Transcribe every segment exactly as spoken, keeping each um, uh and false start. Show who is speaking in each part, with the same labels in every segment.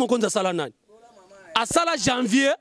Speaker 1: mokonzi asala nani asala janvier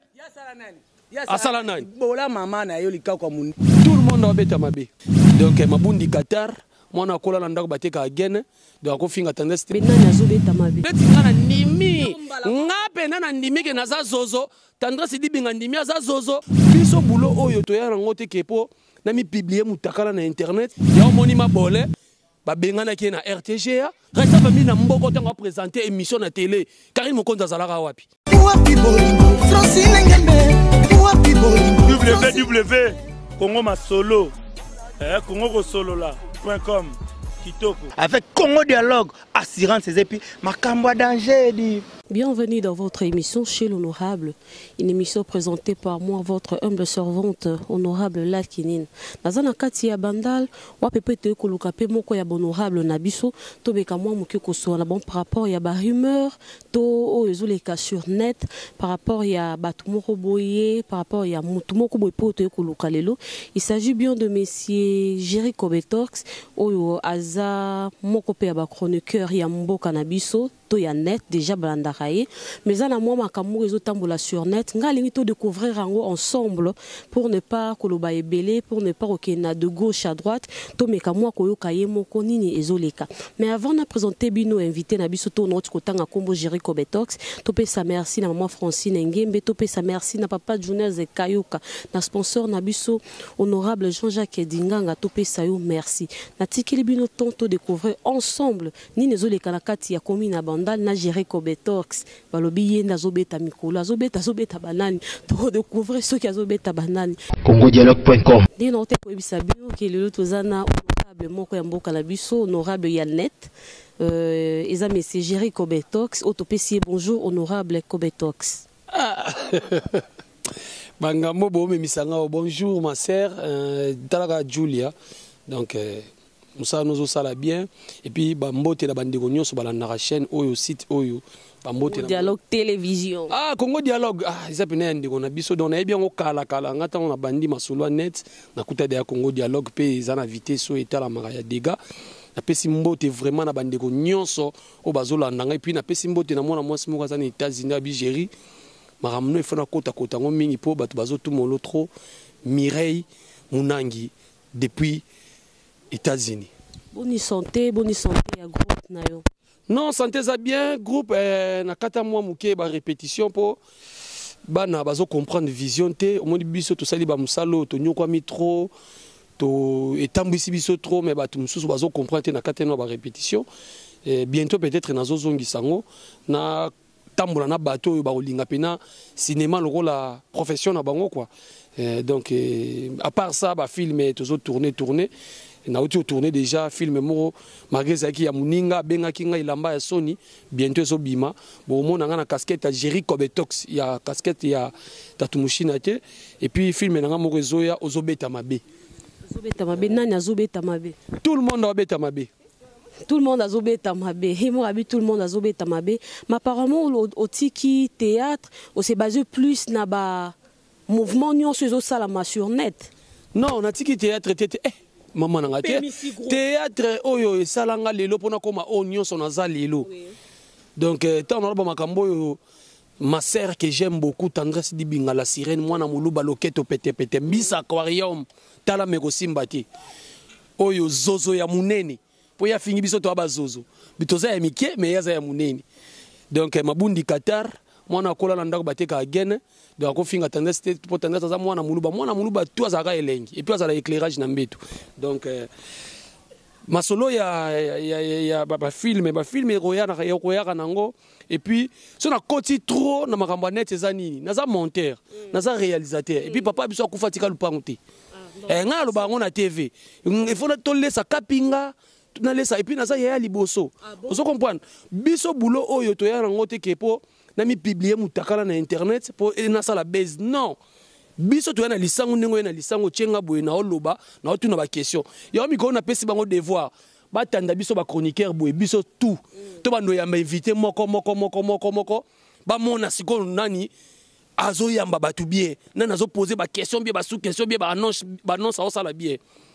Speaker 1: asala nani
Speaker 2: bola mama na yo likako mundi
Speaker 1: tout le monde abeta mabe donc mabundi Qatar mwana akola na ndako bateka agene donc akofinga tendance
Speaker 3: benani azobeta mabe
Speaker 1: beti ngana ndimi ngape nana ndimi ke naza zozo tendance dibinga ndimi aza zozo biso bulo oyo to yana ngote kepo na mi publier mutakala na internet ya omoni mabole ba bengana ki na R T G A resta famille na mboko tanga présenter émission na télé Karim Mokonza zalaka wapi
Speaker 4: wapi bolingo Francine Ngembe wapi bolingo
Speaker 5: www Congo Masolo eh Congo ko solo là point com kitoko
Speaker 2: avec Congo Dialogue assurance et puis makambo danger dit.
Speaker 3: Bienvenue dans votre émission chez l'Honorable, une émission présentée par moi, votre humble servante, Honorable Lakinin. Nazana kati ya bandal, wa pepe te koluka pe moko ya honorable nabiso, to beka moi muke ko so na bon par rapport ya ba rumeur, to o ezoleka sur net, par rapport ya batu moko boye, par rapport ya mutu moko boye po te koluka lelo. Il s'agit bien de monsieur Jerry Kobetox, oyo aza moko pe ya ba chroniqueur ya mboka nabiso. Ya net déjà blandaraye mais à la moi makamou réseau tambola sur net ngalingi to découvrir rango ensemble pour ne pas koloba ebele pour ne pas okena de gauche à droite to mekamwa koyoka ye moko nini ezoleka mais avant de présenter bino invité na biso to notre kotanga kombo Jerry Kobetox to pesa merci na maman Francine Ngembe to pesa merci na papa Journez Kayoka na sponsor na biso honorable Jean-Jacques Dinganga to pesa yo merci na tikili bino to découvrir ensemble nini ezoleka na kati ya commune na Jerry Kobetox balobi yenda zobeta mikolo azobeta zobeta banani to découvrir ce qui azobeta banani
Speaker 6: congo dialogue point com
Speaker 3: dino te ko ebisa bino ke lelo tozana honorable moko ya mboka na biso honorable Yanet euh eza monsieur Jerry Kobetox autopécie bonjour honorable Kobetox
Speaker 1: banga mobo memisanga bonjour ma sœur euh, Talaga Julia donc euh, Moussa nous sala bien et puis bambote la bande gognon sur la chaîne oyo site oyo bambote
Speaker 3: dialogue télévision
Speaker 1: ah Congo dialogue ah ils appellent ndeko na biso donc na bien o kala kala ngata on a bandi masolo net na kuta de Congo dialogue pe ils en invité so eta la maraya dega na pesi mbote vraiment na bande gognon so o bazola ndanga et puis na pesi mbote na mona mwasi moko za na États-Unis Algérie maramno il faut na kota kota ngo mingi po bato bazo tout molo trop Mireille Munangi depuis États-Unis.
Speaker 3: Bonne santé, bonne santé à groupe nayo.
Speaker 1: Non, santé ça bien, groupe euh, na kata moi muke ba répétition pour bana bazo comprendre vision té au monde biso to sali ba musalo to nyokwa mitro to etambisi biso trop mais ba tout mususu bazo comprendre na kata no ba répétition et bientôt peut-être na zozongi sango na tambola na bateau ba olinga pena cinéma le rôle la profession na bango quoi. Euh, donc euh, à part ça ba filmer toujours tourner tourner na auto tourner déjà film moko mageza ki ya muninga benga kinga ilamba ya Sony bientôt so bima bon mona nga na casquette ya Jerry Kobetox ya casquette ya Tatumushina te et puis film na nga moko ezoya ozobeta mabe
Speaker 3: ozobeta mabe nani azobeta mabe
Speaker 1: tout le monde azobeta mabe
Speaker 3: tout le monde azobeta mabe et moi habite tout le monde azobeta mabe mais apparemment au tiki théâtre on s'est basé plus na ba mouvement nyonso ezo sala sur net
Speaker 1: non na tiki théâtre tete eh maman nanga te théâtre oyo esalanga lelo pona koma onyo son naza lelo donc tant on a makambo ma sœur que j'aime beaucoup Tendresse Dibinga la sirène moi na muluba loketo pete pete mbisa aquarium tala meko simbati oyo zozo ya munene po ya fingi biso to abazozo bitoza ya mike mais yaza ya munene donc mabundi Qatar moi na kola na ndako bateka agene donc akofinga tendance pour tendance za mwana muluba mwana muluba tout azaka elengi et puis azala éclairage na mbeto donc euh, masolo ya ya ya ba film ba film roya na roya nango et puis so na koti trop na makambo net za nini naza monteur naza réalisateur et puis papa biso akufatika lupango te eh nga lo bango na T V il faut na tolesa kapinga na lesa et puis naza ya liboso oso comprendre biso boulot oyo to ya nango te kepo na mi publier mutakala na internet pour na sala base non biso to na lisango ndingo na lisango tchenga boye na oloba na otuna ba question yo mi ko na pesi bango devoir ba tanda biso ba chroniqueur boye biso tout to bando ya invité moko moko moko moko moko ba mona siko nani azo yamba batu bien na nazo poser ba question bien ba sous question bien ba annonce ba annonce ça sala bien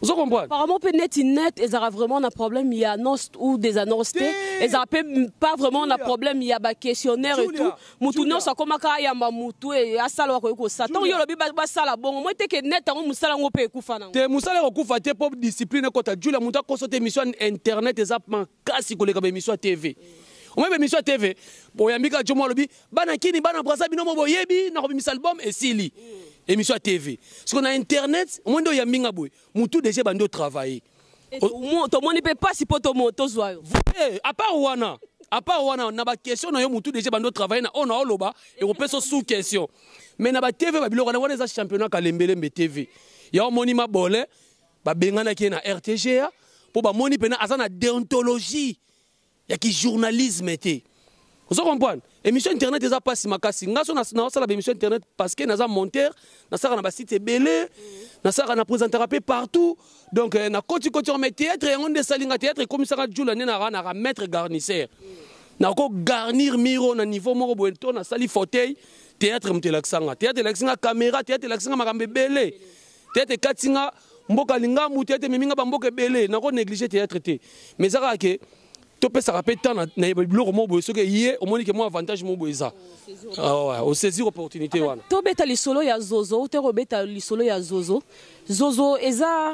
Speaker 1: Vous comprenez?
Speaker 3: Apparemment, peut net net, ils aura vraiment un problème, il y a annonce ou des annonces, ils aura pas vraiment un problème, il y a des questionnaires et tout. Moutou non, ça comme quand il y a moutou et à ça alors que ça. Tant il y a le biba ça là bon, moi t'es que net, on moussala on peut écouter.
Speaker 1: T'es moussala on écoute, t'es pas discipline quand t'as Julia mouta consulter émission internet et ça man kasi collègue émission T V. On met émission T V. Bon ya mika jomo lobi, bana kini bana brasa bino mo boyebi na ko bimisa album et sili. Émission T V. Parce qu'on a internet, on doit y aminga boy. Moutou déjà bando travailler.
Speaker 3: Tout le monde ne peut pas si poto moto zoyo.
Speaker 1: À part wana, à part wana, on a ba question na yo moutou déjà bando travailler na on a oloba et on peut se sous question. Mais na ba T V ba bilo on a des championnats kalembele mbe T V. Ya moni ma bolé, ba bengana ki na R T G A pour ba moni pena azana déontologie. Ya ki journalisme été. Vous comprenez? Émission internet eza pas si makasi. Ngaso na na sala émission internet parce que naza monteur, na sala na ba site belé, na sala na présentateur partout. Donc na koti koti on met théâtre et on de salinga théâtre comme ça Jula na na na maître garnisseur. Na ko garnir miro na niveau moko boento na sali fauteuil, théâtre mtelaksanga. Théâtre laksanga caméra, théâtre laksanga makambe belé. Théâtre katinga mboka linga mu théâtre meminga ba mboka belé, na ko négliger théâtre té. Mais ça que tu peux se rappeler tant na biloko mo boy soke yé au moins que moi avantage mo boy ça ah ouais au saisir opportunité wana
Speaker 3: to beta li solo ya Zozo te robeta li solo ya Zozo Zozo eza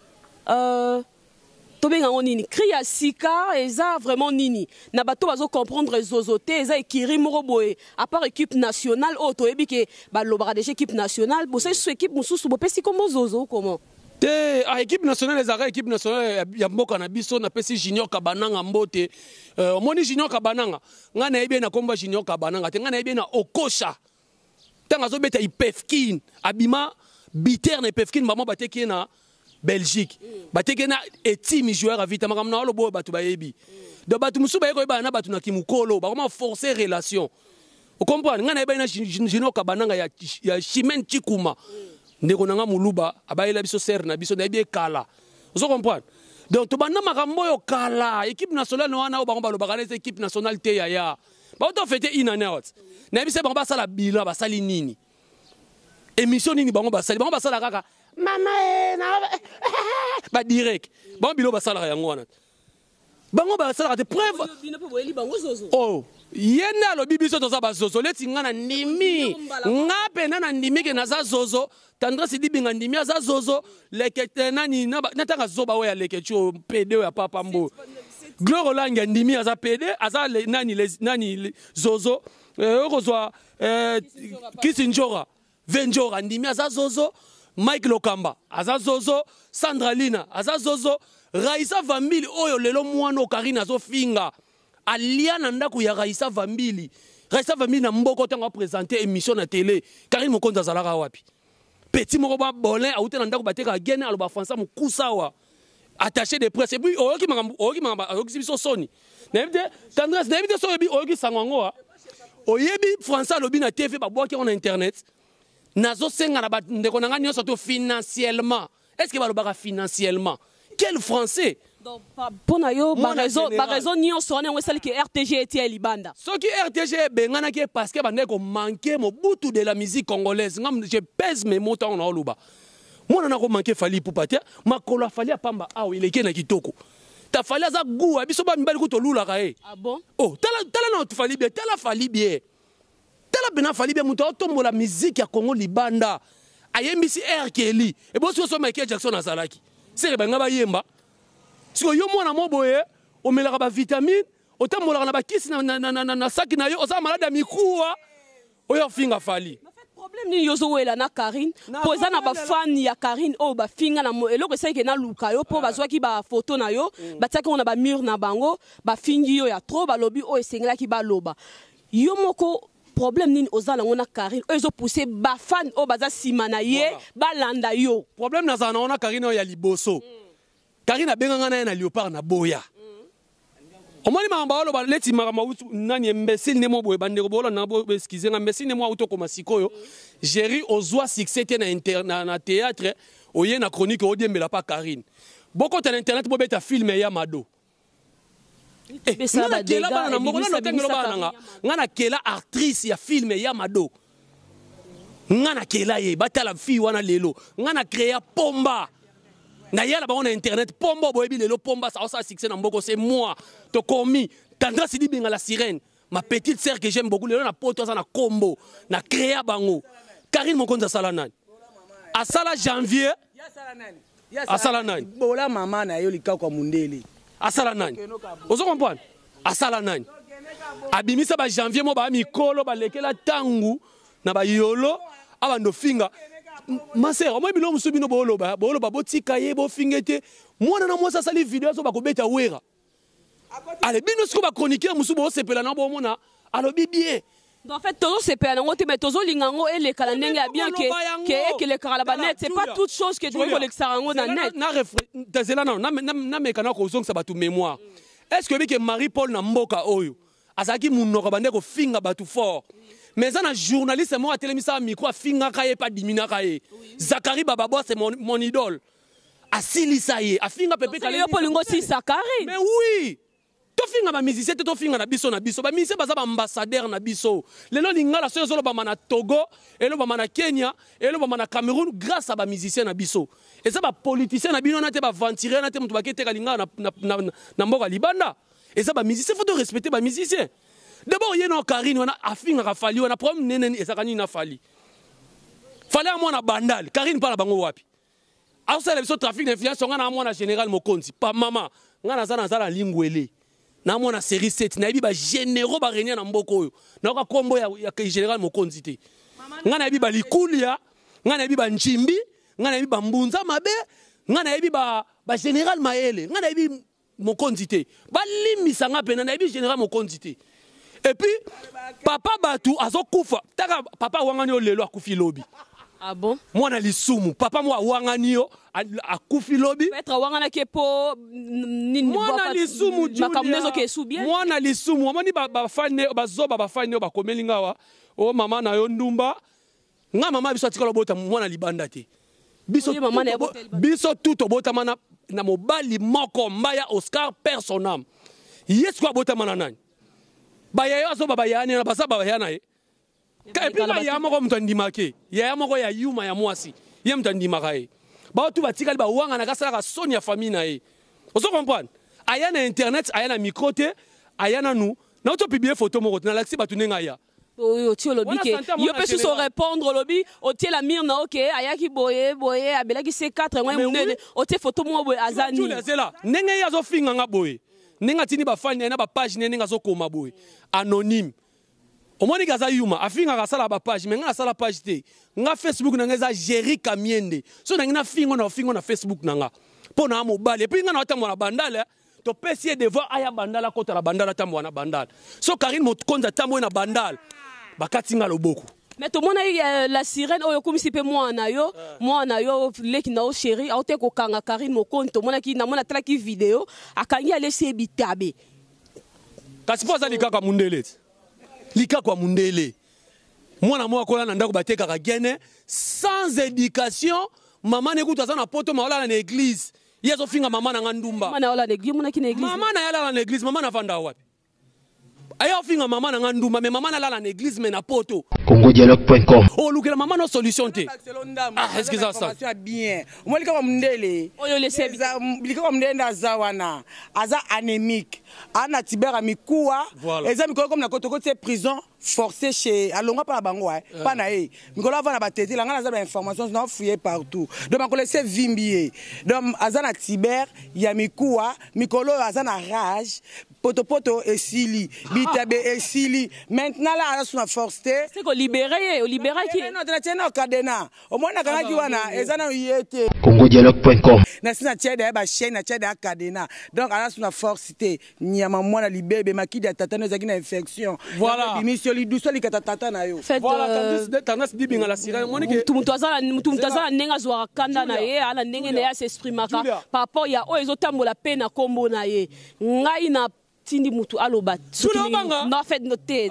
Speaker 3: euh to benga nini cri ya sika eza vraiment nini na bato bazo comprendre Zozo te eza ekiri mo boy à part équipe nationale o to ebi ke ba lobara déjà équipe nationale bo c'est équipe mususu bo pesi comme Zozo comment
Speaker 1: à l'équipe nationale, les arrêts, l'équipe nationale, il y a beaucoup de biso, on appelle Junior Kabananga Mbote. Moni Junior Kabananga, on a bien un combat Junior Kabananga, on a bien un Okosha. Tant que vous avez Pefkin, Abima, Biter et Pefkin, maman batte qui est na Belgique. Batte qui est na etimi joueur à vite, maman na le beau batu baebi. De batu musu bae ko ba na batu na kimukolo, ba comment forcer relation. Vous comprenez? On a bien un Junior Kabananga ya ya Chimène Chikuma. Ndeko nanga muluba abayela biso ser na biso na bien kala. Vous comprenez? Donc to bana makambo yo kala équipe nationale wana o bango balobaka les équipe nationale te ya ya. Ba to fete inane out. Na biso bango basala bila basali nini? Émission nini bango basali bango basala kaka mama e na ba direct. Bango bilo basala yango wana. Bango basala te preuve. Oh yena lo bibiso to za ba Zozo leti ngana ndimi ngape na ndimi ke na za Zozo tandra si dibi ndimi za Zozo lekete nani na tanga zoba we ya lekecho P D ya papa mbo Gloro langa ndimi za P D aza nani les nani Zozo okozwa eh Kisinjora Venjora ndimi za Zozo Mike Lokamba aza Zozo Sandra Lina aza Zozo Raisa Vambili oyo lelo mwana Karina zo finga Aliana ndako ya Raisa Vambili. Raisa Vambili na mboko tanga présenter émission na télé. Karine Mokonza zalaka wapi. Petit moko ba bolin a outé na ndako bateka gene aloba français mukusa wa. Attaché de presse et puis oyoki makambo oyoki makambo oyoki biso soni. Na ebite tendresse na ebite so yebi oyoki sangango wa. Oyebi français lobi na T V ba boaki on internet. Nazo senga na ba ndeko nanga nyoso to financièrement. Est-ce que ba lobaka financièrement? Quel français?
Speaker 3: Donc, pour nous, par raison, par raison, nous sommes celle qui R T G était libanda.
Speaker 1: Ce qui R T G est bengana qui parce que bande ko manquer mon bout de la musique congolaise. Je pèse mes mots en oluba. Moi na ko manquer Fally Ipupa ma kola Fally apamba ah il est na kitoko. Ta Fally za gu abiso ba mbali ko to lula ka e.
Speaker 3: Ah bon?
Speaker 1: Oh, tala tala na Fally bien, tala Fally bien. Tala bena Fally bien muto tombo la musique ya Congo libanda. Ayembisi R Kelly. E bo so so Michael Jackson azalaki. C'est banga ba yemba. Si yo mwana mo boye o melaka ba vitamine o tambolaka na ba kisi na na na na saki na yo o za malade mikuwa o yo finga Fally.
Speaker 3: En fait problème ni yozo wela na Karine poza na ba fan ya Karine o ba finga na eloko seke na luka yo po bazwa ki ba photo na yo bataki on na ba mur na bango ba fingi yo ya trop ba lobi o esengela ki ba loba. Yo moko problème nini ozala ngona Karine ezo pousser ba fan o baza simana ye ba landa yo.
Speaker 1: Problème na za na ona Karine o ya liboso. Karine a benga na na léopard na boya. O moni mamba olo ba leti mama nani imbécile ne mo boye bande ko bolo na bo excusez nga imbécile ne mo auto ko masikoyo. Géri ozwa succès te na interna na théâtre o ye na chronique o diembela pa Karine. Boko ta internet bo beta film ya Mado. Eh ça ba de là na mo na tengelo ba nga. Ngana kela actrice ya film ya Mado. Ngana kela ye batala fi wana lelo. Ngana créer pomba. na yala ba on a internet pombo boyebi lelo pomba ça ça succès na mboko c'est moi to komi Tandra Sidi Binga la sirène ma petite sœur que j'aime beaucoup lelo na poto ça na combo na créa bango Karine Mokonza Salanani à sala janvier ya Salanani ya Salanani
Speaker 6: bola mama na yo lika kwa mundele
Speaker 1: à Salanani ozo comprendre à Salanani abimisa ba janvier mo ba mikolo ba lekela tangu na ba yolo abando finga ma sœur moi bino musu bino bolo ba bolo ba botika ye bo fingete mwana na mwasa sali video so ba ko beta wera ale bino sko ba chroniqueur musu bo sepela na bo mona alo bibie
Speaker 3: en fait tozo sepela nango te mais tozo lingango et les kala ndenge ya bien que que que les kala ba net c'est pas toute chose que tu veux le xarango na net
Speaker 1: na tazela na na na mekana ko zonga ba tu mémoire est-ce que bike Marie Paul na mboka oyo azaki munoko bande ko finga batu fort mais un journaliste moi à télémisa micro finga kaye pas dimina kaye Zakari Bababo c'est mon mon idole asili saye afinga pepe
Speaker 3: kale yo polingo si Zakari
Speaker 1: mais oui to finga ba musicien to finga na biso na biso ba musicien baza ba ambassadeur na biso lelo lingala so zo lo ba mana Togo et lo ba mana Kenya et lo ba mana Cameroun grâce à ba musicien na biso et ça ba politicien na bino na te ba ventirer na te mutu ba kete kalinga na na na mboka libanda et ça ba musicien faut respecter ba musicien. D'abord, il y a une Karine, on a afin à Fali, on a problème nenen et ça gagne na Fali. Fallait à moi na bandal, Karine parle bango wapi. Alors ça le trafic d'influence, on a à moi na général Mokonzi, pas maman, on a na zala lingwele. Na moi na série sept, na biba généraux ba régner na mboko yo. Na ka kombo ya général Mokonzi te. Ngana biba likulia, ngana biba nchimbi, ngana biba mbunza mabe, ngana biba ba général Maele, ngana biba Mokonzi te. Ba limisa nga pena na biba général Mokonzi te. Et puis, papa Batou, azo kufa. Taka papa wanganio lelo akufi lobi.
Speaker 3: Ah bon?
Speaker 1: Moi na lisumu. Papa moi wanganio akufi lobi.
Speaker 3: Peut-être wangana kepo nini.
Speaker 1: Moi na lisumu Julia.
Speaker 3: Makamnezo ke subien.
Speaker 1: Moi na lisumu. Moi ni ba ba fane ba zoba ba fane ba komelinga wa. O mama na yo ndumba. Nga mama biso atikala bota moi na libanda te. Biso mama na biso tout bota mana na mobali moko mbaya Oscar personnam. Yes kwa bota mana nani? Baya yo so baba yani na basa baba yana e ka epi ba ya moko mtu ndimake ya moko ya yuma ya mwasi ye mtu ndimaka e ba tu batikali ba wanga na kasala ka soni ya famille na e oso comprendre aya na internet aya na micro te aya na nous na auto publier photo moko na laxi batu nenga ya
Speaker 3: oui o ti lobby ke yo pe su so répondre lobby o ti la mire na OK aya ki boye boye abela ki C quatre ngwa munene o ti photo mo boye azani
Speaker 1: tu les là nenge ya zo finga nga boye nenga tini ba fan na ba page nenga zo koma boye anonyme omoni gaza yuma afinga ka sala ba page mais nga sala page te nga Facebook na nga za Jerry Kamiende so na ngina fingo na fingo na Facebook na nga pona mobile et puis nga na tambo na bandala to pesier de voir aya bandala kota la bandala tambo na bandala so Karine Mokonza tambo na bandala bakatinga loboko.
Speaker 3: Mais tout le monde a la sirène, oh, comme si moi na yo, moi na yo, les qui na chéri, a été ko kanga Karine Mokonza, tout le monde qui na mona traki vidéo, a kangi aller se bitabe.
Speaker 1: Kasi poza lika kwa mundele. Lika kwa mundele. Mwana mwa kola na ndako bateka ka gene sans éducation, maman n'écoute ça na poto maola na église. Yezo finga maman na ngandumba.
Speaker 3: Maman na ola na église, mona ki na église.
Speaker 1: Maman na yala na église, maman na vanda wapi? Aya finga maman na ngandumba mais maman na la na église mais na poto.
Speaker 2: congo dialogue point com.
Speaker 1: Oh lukela maman no solution te.
Speaker 6: Ah est-ce que ça ça bien. Moi lika mundele.
Speaker 3: Oyo lese
Speaker 6: lika mundele na zawana. Aza anémique. Ana tibera mikuwa. Eza mikolo comme na kotoko te prison forcé chez alonga pa bango hein. Pas na e. Mikolo avant na batete la ngana za ba information na fouiller partout. Donc on laisser vimbier. Donc aza na tiber ya mikuwa, mikolo aza na rage. Poto poto et sili, bitabe et sili. Maintenant là, on a forcé.
Speaker 3: C'est qu'on libère, on libère qui?
Speaker 6: Non, non, non, non, cadena. Au moins, on a gagné du wana. Et ça n'a été.
Speaker 2: congo dialogue point com.
Speaker 6: Nasina tiede ba chaîne, tiede a cadena. Donc là, on a forcé. Nyama mwana libebe makidi atatano zaki na infection.
Speaker 1: Voilà.
Speaker 6: Bimisio li douce li katata na yo.
Speaker 1: Voilà, tandis de binga la sirène. Moni ke.
Speaker 3: Tout mutaza, tout mutaza nenga zwa kanda na ye, ala nenge na ya s'exprime ka. Par rapport ya o ezotambo la peine na kombo na ye. Ngai na tindi mutu aloba non fait noter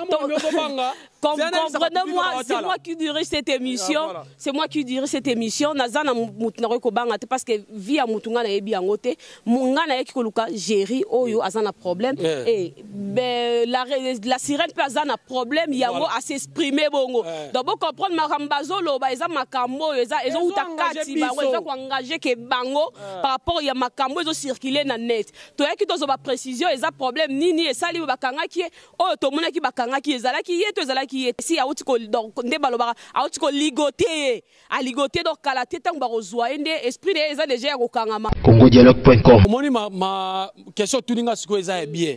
Speaker 3: comprenez-moi, c'est moi qui dirais cette émission, c'est moi qui dirais cette émission nazana mutu na ko banga parce que via mutu ngana yebi angote mungana yeki koluka géri oyo azana problème et ben la la sirène peut azana problème yango à s'exprimer bongo donc bon comprendre makambazo loba eza makambo eza ezo utakati ba eza ko engager ke bango par rapport ya makambo ezo circuler na net to yaki tozo ba précision eza problème nini esali bakanga ki oyo to mona ki bakanga ki ezala ki ye to ezala ki ye si auti ko donc nde baloba auti ko ligoter a ligoter donc kala tete ngba rozwa ende esprit de eza déjà ko kangama
Speaker 2: congo dialogue point com
Speaker 1: moni ma ma question tuninga siko eza bien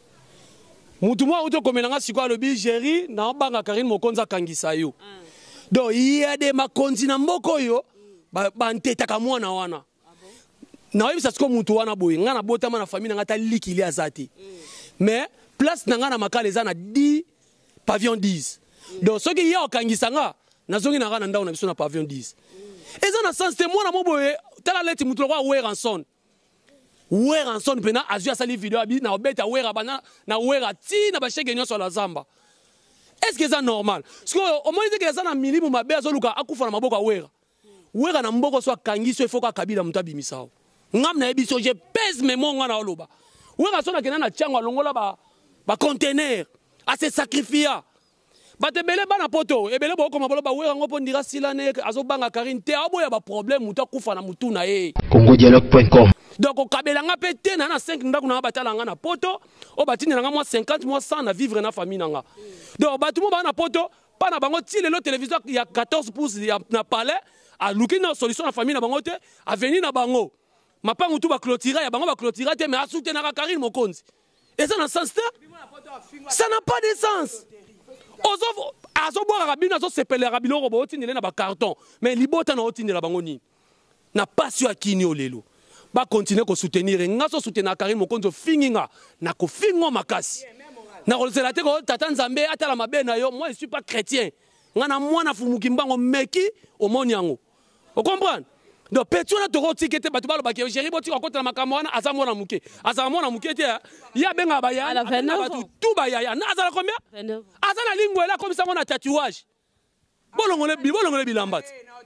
Speaker 1: mutu mwa auto komenanga siko alobi géri na banga Karine Mokonza kangisa yo donc il y a des makonzi na mboko yo ba nteta ka mwana wana na webi sasiko mutu wana boye nga na botama na famille nga ta likili azati mais place na nga na makala eza na dix pavillon dix donc soki ya okangisa nga nazongi na nga na ndao na biso na pavillon dix eza na sens te mwana mo boye tala leti mutu lokwa Weranson Weranson pena azu asali video abi na obeta wera bana na wera ti na ba shege nyoso la zamba est-ce que c'est normal parce que au moins que ça na milimu mabe azoluka akufa na maboko wera wera na mboko so kangiso efoka kabila mutabi misao ngam na ebiso je pèse mes mots ngana oloba wera so na kena na tiango longola ba ba conteneur a se sacrifier ba te bele bana poto ebele boko mabolo ba wera ngopo ndira silane azobanga Karine te aboya ba problème muta kufa na mutu na ye
Speaker 2: congo dialogue point com
Speaker 1: donc au kabela nga pété na na cinq ndako na batala nga na poto o batini nga moi cinquante moi cent na vivre na famille nga donc batumo ba na poto pa na bango ti lelo télévision il y a quatorze pouces na palais a luki na solution na famille na bango te a venir na bango mapango tout ba clôturer ya bango ba clôturer te mais a soutenir na Karine Mokonzi et ça dans sens ça n'a pas de sens ozo azo boire rabino azo sepele rabino robo otindele na ba carton mais libota na otindela bango ni na passion akini olelo ba continuer ko soutenir nga so soutenir Karine Mokonzi finginga na ko fingo makasi na ko zela te ko tata nzambe atala mabe na yo moi je suis pas chrétien nga na mwana fumuki mbango meki o moniango o comprendre donc petu na toko tikete batu balo ba ke géri boti ko kotela makambo wana azamo na muke azamo na muke te ya benga ba ya batu tout ba ya na azala combien azala lingwela comme ça na tatouage bolongole bolongole bilamba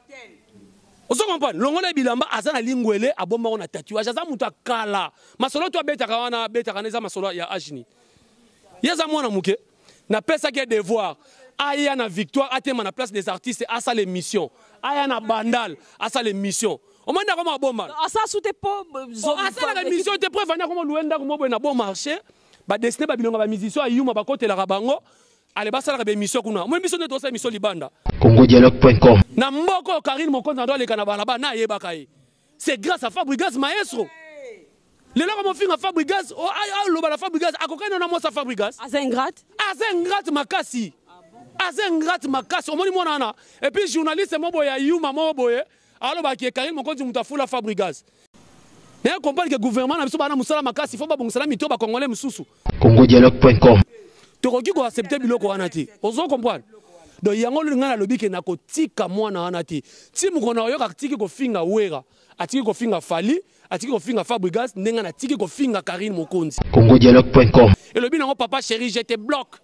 Speaker 1: ozo comprendre longole bilamba azana lingwele abomba on a tatouage aza muta kala masolo to beta kana beta kana za masolo ya ajini yeza mwana muke na pesa ke devoir aya na victoire atema na place des artistes à ça l'émission aya na bandal à ça l'émission o manda comme bomba
Speaker 3: asa soute po
Speaker 1: à ça la émission te preuve na comme luenda comme na bon marché ba destiné ba bilonga ba musicien ayuma ba côté la rabango ale basala ba émission kuna mo émission de to sa émission libanda
Speaker 2: congo dialogue point com
Speaker 1: na mboko Karine Mokonzi ndo le kana balaba na yeba kai c'est grâce à Fabregas maestro le là comme fin à Fabregas o ay lo bala Fabregas akokana na mo sa Fabregas
Speaker 3: azengrat
Speaker 1: azengrat makasi azengrat makasi omoni mona na et puis journaliste mo boya yuma mo boye alo ba ki Karine Mokonzi mutafula Fabregas mais on comprend que gouvernement na biso bana musala makasi faut ba bongusala mito ba congolais mususu
Speaker 2: congo dialogue point com
Speaker 1: tokoki ko accepter biloko wana ti ozo comprendre donc yango linga na lobi ke na ko tika mwana wana ti ti mukona yo ka tiki ko finga wera atiki ko finga Fali atiki ko finga Fabregas ndenga na tiki ko finga Karine Mokonzi
Speaker 2: congo dialogue point com
Speaker 1: et lobi nango papa chéri je te bloque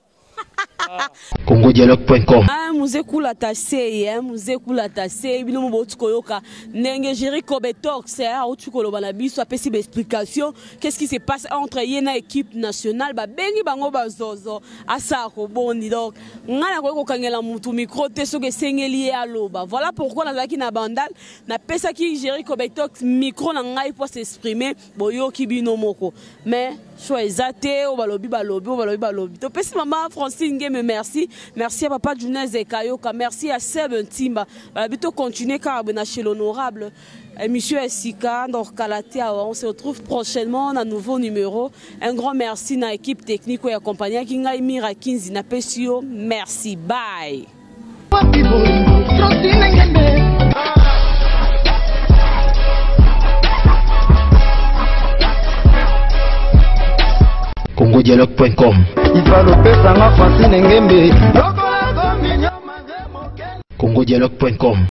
Speaker 2: congo dialogue point com
Speaker 3: ah muzekula tasei hein muzekula tasei bino mbotu koyoka ndenge géri kobetok c'est a otuko loba na biso apesi ba explication qu'est-ce qui se passe entre yena équipe nationale ba bengi bango bazozo asa ko boni donc ngana ko ko kangela mutu micro te soke sengeli aloba voilà pourquoi nazaki na bandal na pesa ki géri kobetok micro na ngai pour s'exprimer boyoki bino moko mais choisate o balobi balobi o balobi balobi to pesi mama Francine Ngeme merci merci à papa Junez Kayoka merci à Seb Ntimba bito continuer car na chez l'honorable émission Sika donc Kalatea on se retrouve prochainement dans un nouveau numéro un grand merci à l'équipe technique et accompagné qui ngai Mira Kinzi na pesio merci bye
Speaker 2: congo dialogue point com congo dialogue point com